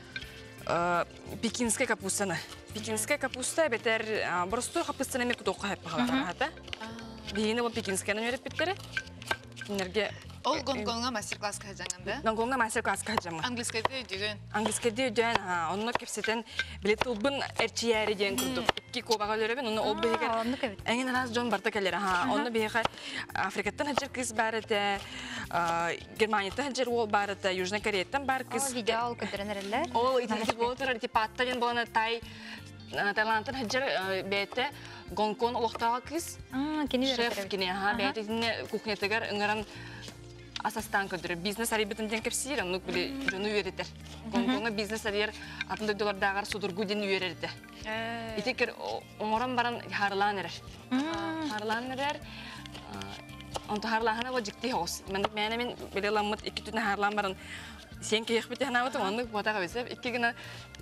пекинская капустаны. Пекинская капуста бетер просто капустаны мен тутоққа хеп багалар хата. Бейне бу пекинскаяны өрөп биттер. Энерге Ол Гонконга мастер-класс хаджанганда. Гонконга мастер-класс хаджама. Английскайда өйдөгөн. Английскайда өйдөн, онно кепсетен билетулбын эрчияри деген курдук. Ки кобага лөрөбүн, онно ол бейге. Онны кебит. Эңин раз Джон барта келер, онно бейге Африкаттан хаджар кыз барыта, Германияттан хаджар ол барыта, Южный Кореяттан бар кыз. Ол видео ол көдірін әрелер. Ол итинки болотыр, типаттан болана Таиландтан хаджар бейте Гонконг олохтага кыз. Кені Шеф кене, бейте кухнятыгар ыңыран асастан көдірі. Бизнес арибетін ден кепсейір, оны біле жоны үйеретер. Гонконга бизнес арияр $60 судыргу ден үйеретті. Итекер оңыран баран харылан әрер. Харылан әрер. Онты харлахана ол жікті хоғыз. Мен біле ламыт 2 түтін харлан баран сен кейек біте ханаватым, оны ботаға бесеп. 2 гіна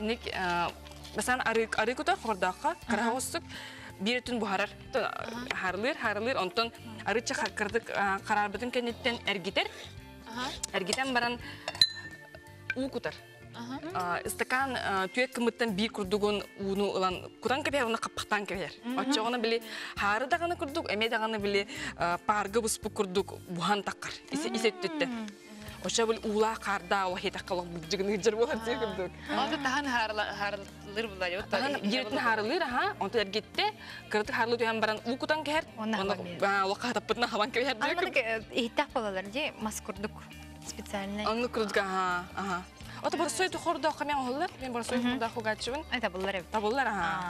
басан ары күтар қордаққа қарағыстық. Bir tün buharar, harılır, ondan arıça kırdık karar bütün kendinden ergiter. Ergiten baran kutar. İstakan tüyek kımıttan bir kurduğun unu olan kutan keber, onu kapaktan keber. Açça onu bile harı dağını kurduk, eme dağını bile pargı buspu kurduk, buhan takar, isettütte. Oşa böyle uğla karda, o heytak kalak bıcıgını hıcır bulan diye kurduk. Onda tahan harılır bular yok. Yertin harılır, onda ergitte, kırdık harılı tüyen baran ukutan keher, onu katapıtına havan keber diye kurduk. İhtak olalar diye mas kurduk, spesialini. Onu kurduk, aha. O da burası soydu korda okamen oğullar, ben burası soydu korda okugatçıvın. Ay tabullar ev. Tabullar, aha.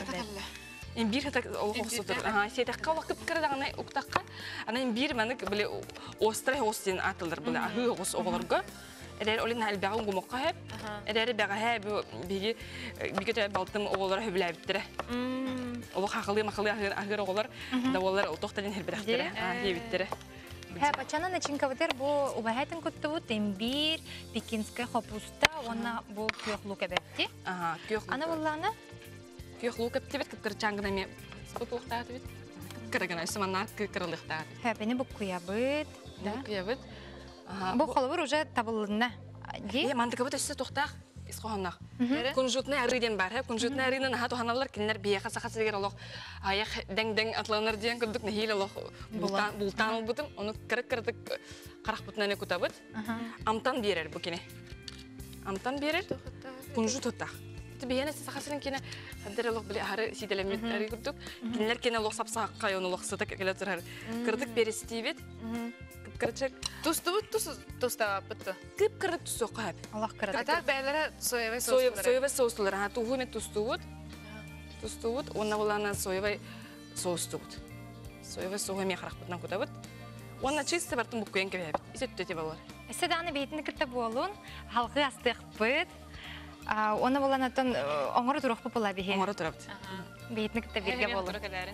Bir hata okusudur. Seytakka vakıp kırdağına uktaqqa. Ana bir manik böyle ostray hostin atılır böyle ahı hos oğulurga. Eğer olin halbağı gumokka hep. Eğer bağı hep bir götür baltım oğullara hübülebittire. Olu haqılı ahır oğullar da oğullar toxtadın hübülebittire. Yebittire. Hep açana начинкавытер бу убахайтын көттүбүт имбир, пекинская капуста, она бу күйөклүк эбепти. Ага, күйөклүк. Ана булланы күйөклүк эптебет кырчаңгына ме спотлуктаат бит. Кыргана сыманар кырылыктаат. Хепени бу куябыт, да? Куябыт. Ага. Бу холобур уже табылына. Ди. Мантыкабыт өсө токтак. Исхоһаннах. Кунжутный арыден бар, кунжутный арыны наха тоханалар кинер бияха сахасы дигер олох. Аяк дәң атланыр дигән курдук нехил олох. Бултан бутым, оны кырык-кырык карак бутнаны кутабыт. Амтан берер бу кине. Амтан берер. Кунжут тоттак. Тибияне сахасының кине хәдер олох биле хары сиделемет арый курдук. Кинер кине олох сапсакка ён олох сытак келе турар. Кырдык берестибет. Кырчык Туста бытты. кып кырык тусо кап. Аллах кырат. Ата бәйләре соевый соус. Соевый соуслар, ха тухуме тустуут. Тустуут, онна булана соевый соустуут. Соевый соуме харахтан кутабыт. Онна чисто бартын буккуен кебеп. Исеттете балар. Эседаны бейтин кытта болун, халкы астык бит. Оны буланатын оңор турук попула бихе. Оңора турабыт. Бейтин кытта бирге болун.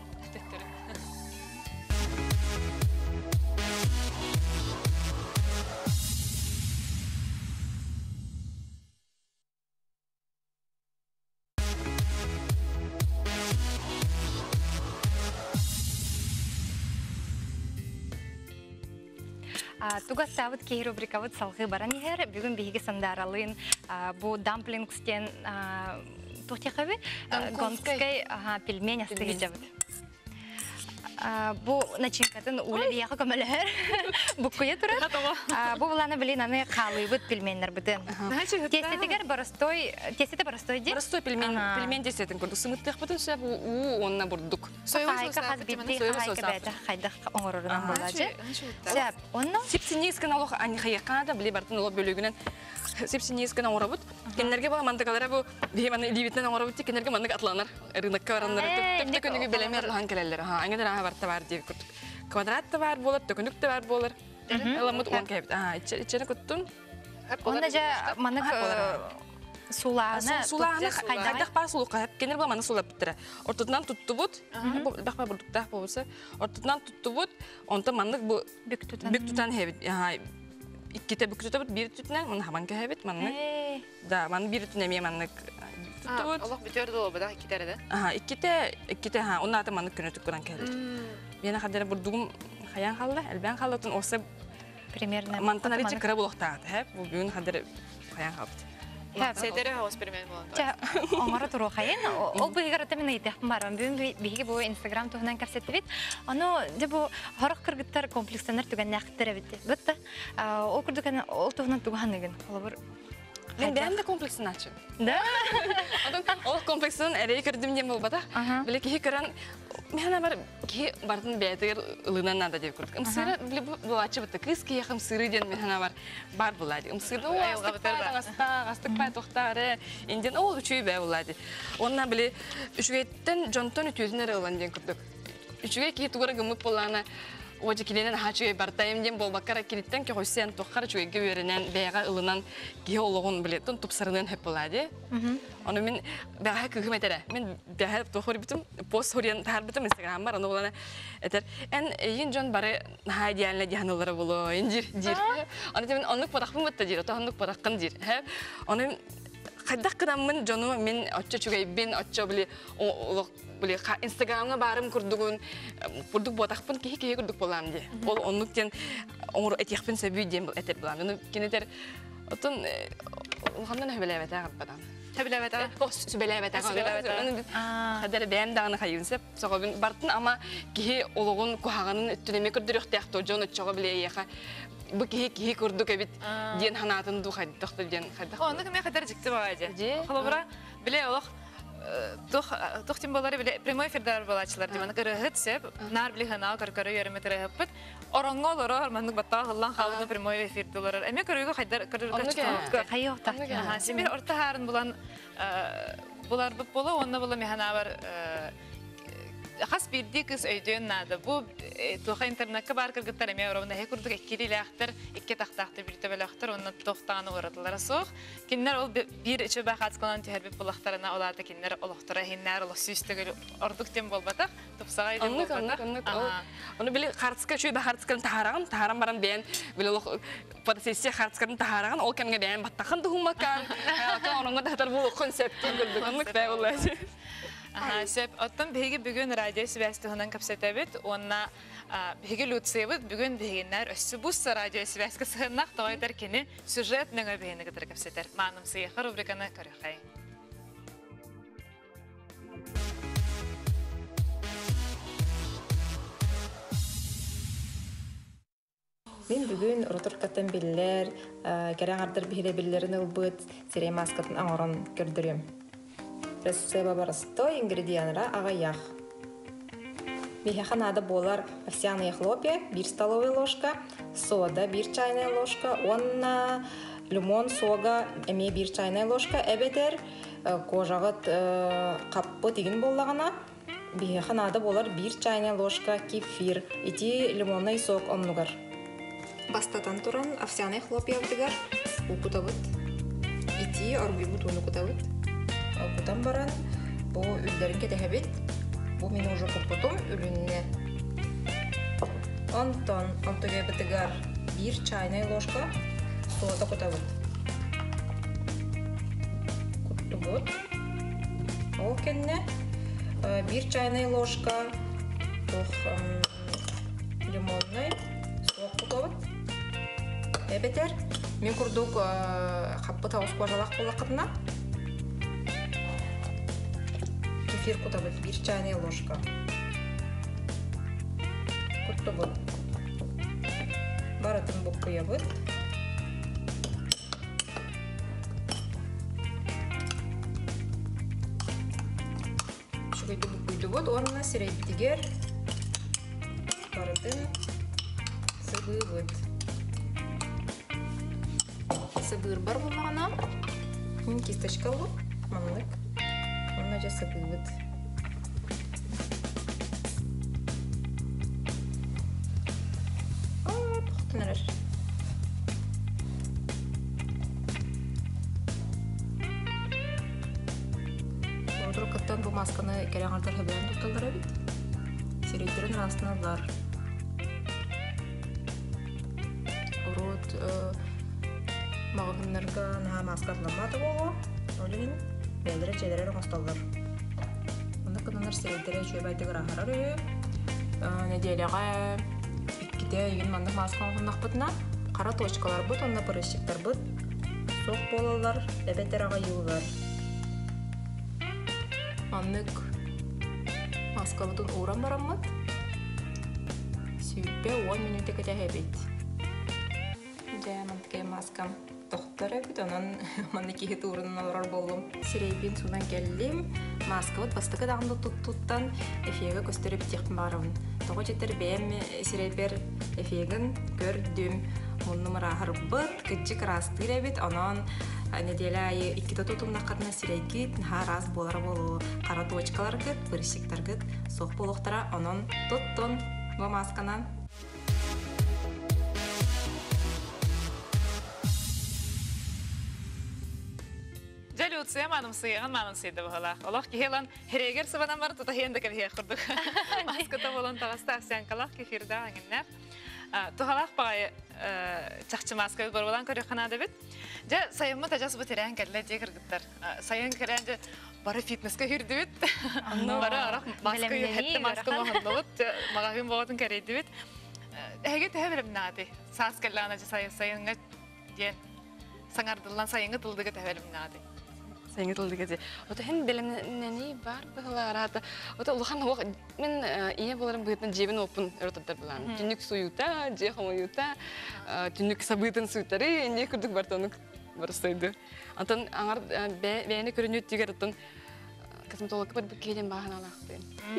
Тугас сабыт кей рубрикабыт салгы баран ихер, бүгін бейгі сандаралын бу дамплингстен тухтекабы гонскай пельмень астыгы жабыт. Бу начинкатын улы бияқы көмөлер буккуя турат. Бу буланы билин аны қалыбыт пельменнер бытын. Тестетигер баростой, тестете баростой де? Баростой пельмень десетін көрдік. Сымыттық бұтын сөп онына бұрдық. Қайқа қаз битті, қайқа бәді қайдық оңырырынан болады. Сөп, онна? Сепсинейскін алуқ анихаяқада біле бартын олы бөлігінен сепсинейскін оңыра бұд. Кенлерге бала мандықалара бұ бейманы левитінен оңыра бұд, кенлерге мандық атланар. Рыныққа баранлар. Төпті көнігі белемер лаған келелер. Аңыдар аға барта бар деп күрдік. Квадратты бар болар, төкіндікті бар болар. Эламыд оң кәйбіт. Ичері күттім. Онна жа манық сулаана Сулааны хайдах бар сулука хеп кенер ба маны сулап биттире. Ортотунан туттубут. Бахма бурдуктах болса. Ортотунан туттубут. Онта маннык бу бик тутан хебит. Икките бик тутабут бир тутнан маны хаманка хебит маннык. Да, маны бир тутне ме маннык туттубут. Олох битер дол бада иккитер да. Икките онна ата маннык күнө түккөрөн келди. Мен хадер бурдугум хаян халды, элбен халдытын оса примерно мантан аричи кыра булактаат, хеп. Бу бүгүн хадер хаян халды. Седере хаус перемен болот. Оңара туру хайын. Ол быйгар темен айтып барам. Бүгүн биги бу Instagram туһунан көрсөтүп бит. Аны де бу хорох кыргыттар комплекстанар түгән нәхтәре бит. Битте. Ол күрдүкән ол туһунан түгәнлеген. Алар Мен бәм дә комплексын ачым. да. Ол комплексын әрей көрдім дем болбата. Біле кей көрін, мен бар кей бардың бәйтігер ылынан нада деп көрдік.Ымсыры біле бұл ачы бұтты. Кыз кей яқым сыры ден мен бар болады.Ымсыры астық бай тоқтары. Инден ол үшүй бәй болады. Онына біле үшігеттен жонтон үтөзін әрі ылан ден көрдік. Үшіге кей туғыры гымып болағына Оҗи киленен хачуй бартайым дем болбаккара килиттен ки хойсен тохкар чуйга беренен бәяга ылынан геологын билетен тупсарынын хеп булади. Аны мен бәга кыгыметере. Мен бәга тохор битим пост хорен тар битим Instagram бар, аны булана этер. Эн жон бары хайдиянле диһанулары булу, инжир дир. Аны мен онлук подакпын битте дир, онлук подаккын дир. Аны кайдак кыдаммын жону мен оччо чугай бен оччо били Были Инстаграмга барым курдугун, курдук ботакпын кихи курдук болам ди. Ол онлук тен оңур этихпин сөбүй дем этеп болам. Аны кинетер отун улхамдан хөбелебет агаппадан. Хөбелебет ага. Сөбелебет ага. Хадер бәм даганы хайынсеп, согобин бартын ама кихи ологун кухаганын өттүнеме көрдүрөк тяхто жон өтчөгө биле яха. Бу кихи курдук эбит ден ханатын ду хайдыкты ден хайдык. Оны кеме кадер жикти багаҗа. Холобра биле олох Тухтим болары биле прямой эфирдар болачылар диманы кырыгыт сеп нар биле хана каркары йөрмөтөрө хаппыт ороңгол орор мандык бата халлан халды прямой эфирдулар эме көрүгө хайдар көрүгө хайыктак симир орта харын булан булар боло онна боло механа бар хас бирди кыз өйдөн нада бу тоха интернетке бар кыргыттар эме оровна хекурдук эккирилактыр икке тактакты биртебелактыр онна токтаны оратылар сох киннер ол бир иче бахатсканан тербип булактарына оларда киннер олоктора хиннер оло сүстөгө ордук тем болбатак тупсагай дем болбатак Оны биле хартска чүй бахатскан тахаран баран бен биле фотосессия хартскан тахаран ол кемге бен баттакын тухумакан онунга датар бул концепт көрдүк аннык да улай Сеп, оттан беги бүгін радио связь-тығынан капсетебет, онна беги лүтсебет, бүгін бегіннер өссі бұсса радио связь-ка сығыннақ тоғайдар кені сюжет нөңі бегіні кітір капсетер. Маным сыйықы рубриканы көріқай. Мен бүгін ротуркаттан белілер, кәрі ағардар бейді белілерін ұлбыт, серей маскатын аңырын көрдірем. Рецепта барыстой ингредиенттері ағаяқ. Механада болар овсяные хлопья 1 столовая ложка, сода 1 чайная ложка, онна лимон сога 1 чайная ложка, эбетер кожағыт қаппы теген болағына. Механада болар 1 чайная ложка кефир, ити лимонный сок оннугар. Бастатан туран овсяные хлопья бітігер, укутабыт, ити орбибут уну кутабыт. Бұдан баран, бұл үлдерін кетехебет, бұл мен уже құппытым үлінне. Онтыға бітігер 1 чайная ложка сода құтабыт. Құтты бұд. Ол кенне 1 чайная ложка лимонный сок құтабыт. Әбетер, мен күрдік қаппы тауыз қожалақ болақытына. Кефир кутабыт 1 чайная ложка. Куттубыт. Баратын бук куябыт. Шугайды бук куйдубыт. Онна сирейбитигер. Баратын сыбыбыт. Сыбыр бар болмағана. Мен кисточка бұл. Мамлык. Онна жасы бұлбыт. Тоқтын әрір. Ондур кыттан бу масканы кереңартар хөбән туталар бит. Сирейтерин расналар. Урут магыннарга на маскатланмады бого. Олин белдере чедерер госталлар. Онда кыннар сирейтере чөбәйтегә рахарары. Неделяга икките еген мандык масканы гыннакпытна. Кара точкалар бут, онда прыщиктар бут. Сок болалар, эбетер ага юллар. Аннык маскабытын уран бараммат. Сүйпе 10 минуты кетәһе бит. Дәмәткә маскам доктор бит, анан маны кихет урынын алар болдум. Сирейбин судан келдим. Маскабыт бастыкы дагында туттан эфеге көстөрүп текпин барабын. Тога жетер бем сирейбер эфеген көрдүм. Муннум рахарбыт, кычык растыр бит, анан неделя айы 2 тутумна катна сирейгит, раз болар болу. Кара точкалар гыт, вырышыктар гыт, сок болохтара, анан туттун бу масканан. Жалюция маным сыйды бахала. Аллах кихелан херегер сабанан бар тута хенде кебе курдук. Маската болон тагаста сянкалах кихирда ангеннер. Тухалах бай чакчы маска бар болан көрөкхана дебит. Жа сайымы тажасы бутерен келле жегиргиттер. Сайын керенде бары фитнеске хирдибит. Бары арак маска хетте маска махаллабыт. Магагын болотун керейдибит. Эге тебелем нады. Сас келлана жа сайынга ден саңардылан сайынга тылдыга тебелем нады. Sayın Tıldıgacı. Oto hem belemneni var bıhlarata. Oto uluhan hava men iyi bolarım bıhıtın cebin opun örtüdür bilen. Tünük suyuta, cehamuyuta, tünük sabıtın suyutarı indi kurduk bartonuk barısıydı. Antan angar beğeni körünüt diğer atın kosmetolog bir kelem bahan alaktı.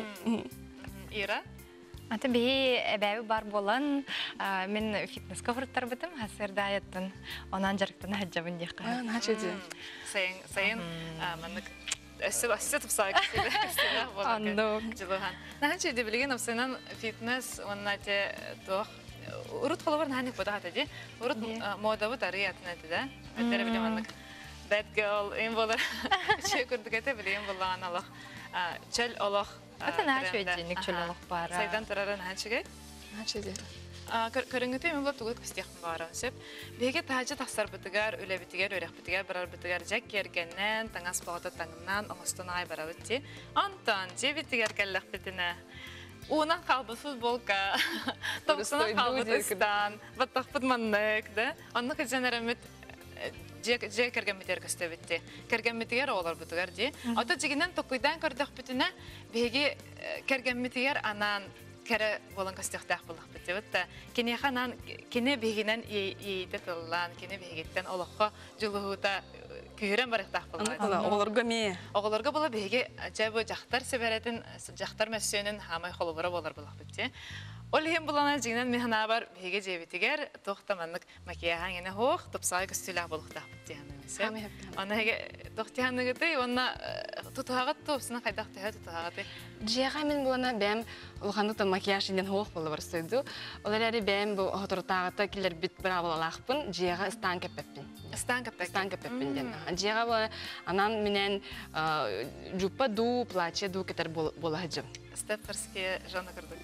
İra? Аты би эбәби бар болан, мен фитнес кофрттар битим, хасыр даяттан, онан жарыктан хаҗабын дикка. Хачыды. Sayın manık Össe tupsak silah bolak. Жылыган. Нахачы ди билген апсынан фитнес оннате тох урут холовар наник бода хатади. Урут мода бу тарыятна да. Өтөр билем манык. Bad girl in болар. Чекурдыгате билем болган Аллах. Чел Аллах. Аты нахачыдик чөлөлөк бар. Сайдан тараран хачыгы. Хачыды. Көрүнгөтө мен булат тугут кыстыяхын бара. Сеп беге тажы тахсар битигер, ölе битигер, өрөк битигер, барар битигер жак кергеннен, таңас багыта таңынан оңостон ай бара битти. Антан же битигер келлек битине. Унан калбы футболка. Топсунан калбы стан, баттак футманнык, да. Анны кызенеремет же керген битер көстө битти. Керген битигер олар битигер ди. Ата жигинен токуйдан көрдөх битине беге керген битигер анан кere bolon kastıqtaq bulaq bitibit. Kene xanan kene beginan yeyde tıllan, kene begitten olaqqa juluhuta küren barıqtaq bulaq. Oğlarga me. Oğlarga bola begi jabı jaqtar seberetin jaqtar messenin hamay xolubara bolar bulaq bitti. Ol hem bulana jignan mehna bar begi jebitiger toxtamanlık makiyahan yine hoq topsay kastılaq bulaqtaq bitti hanımse. Ana hege toxtihanıgıtı ona tutağat topsuna qaydaq tutağat. Жега мен булана бәм улханыкта макияж инден хоқ болы барсыйды. Олары бәм бу хотуртагыта килер бит бара болалакпын. Жега стан кеппин. Стан кеппин ден. Жега бу анан менен жупа ду плаче ду кетер болажым. Степперские жана кырдык.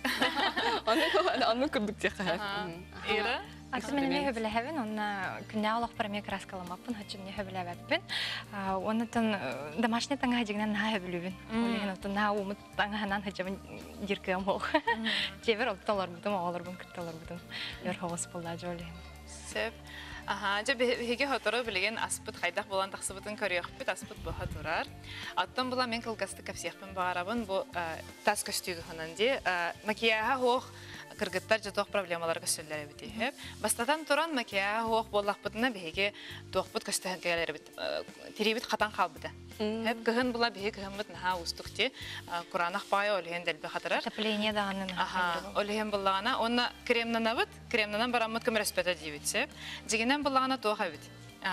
Аны кырдык жега. Ира Аты мен не хөбеләһәбен, онна күнә алак парме краскаламаппын, хәчим не хөбеләбәппен. Оннан домашний таңга җигнән һә хөбелүбен. Олеген отын һә умыт таңганан хәҗәбен җиркәм ул. Җебер отталар бутым, алар бун кытталар бутым. Яр хавас булла җоле. Сеп. Аха, җә беге хатыры белгән аспыт хайдак булган тахсыбытын көрәк бит, аспыт бу хатырар. Аттан була мен кылгасты капсияхпен барабын, бу тас костюмы хананди, макияга хох кыргыттар жотох проблемаларга сөйләре бит. Бастатан туран макияга хох боллакпытына беге тохпут костюмгәләре бит. Тирибит хатан калбыды. Хәп кыгын була беге кыгынмыт наха устукти, Куранах бая олген дәлбе хатырар. Тапление даганы. Аха, олген буллагана, онна кремнан абыт, кремнан барамыт кем респета дибитсе. Дигенен буллагана тоха бит.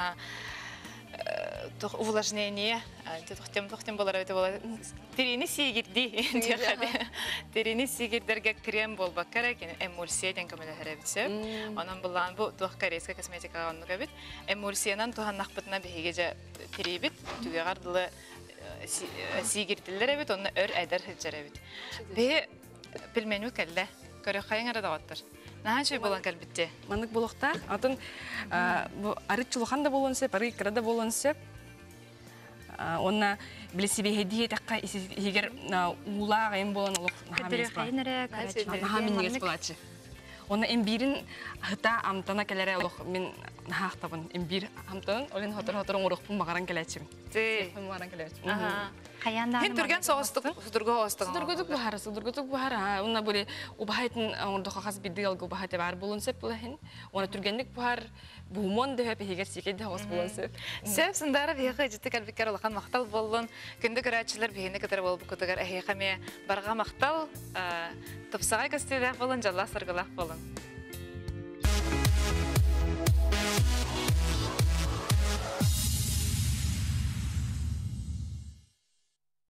Увлажнение, тохтем болар бит була. Терини сигирди, терини сигирдерге крем болба керек, эмульсия ден камела хәрәбитсе. Анан булган бу тох корейска косметика анны бит. Эмульсиянан тохан нахпытына беге терибит, түгә гардылы сигирдилер эбит, онна өр айдар хиджар эбит. Бе пельменю келле, көрө хайын арада оттыр. Нахан чөй болан кәлбітте? Манык болуқта, атын арык чулухан да болуын сөп, арык икра да болуын сөп. Онна білесібе хедие таққа егер улаға ем болан олық наха меннегес болачы. Онна эмбирин хыта амтана келере олық мен нахақтабын. Эмбир амтан, олен хотыр-хотырын ұрықпын мағаран келечім. Мағаран келечім. Хен түрген соғыстық, судырғы оғыстық. Судыргытук бұхар. Онна бұле ұбағайтын ордоқа қаз бидді алғы ұбағайты бар болын сөп бұла хен. Онна түргенлік бұхар бұғымон дөп егер секейді оғыз болын сөп. Сөп сындары бейхі жітті кәлбекер олақан мақтал болын. Күнді көрәтшілер бейхіне кітір бол бұқытығар әйхеме барға мақтал тұпсағай көстелек болын, жалла сырғылақ болын.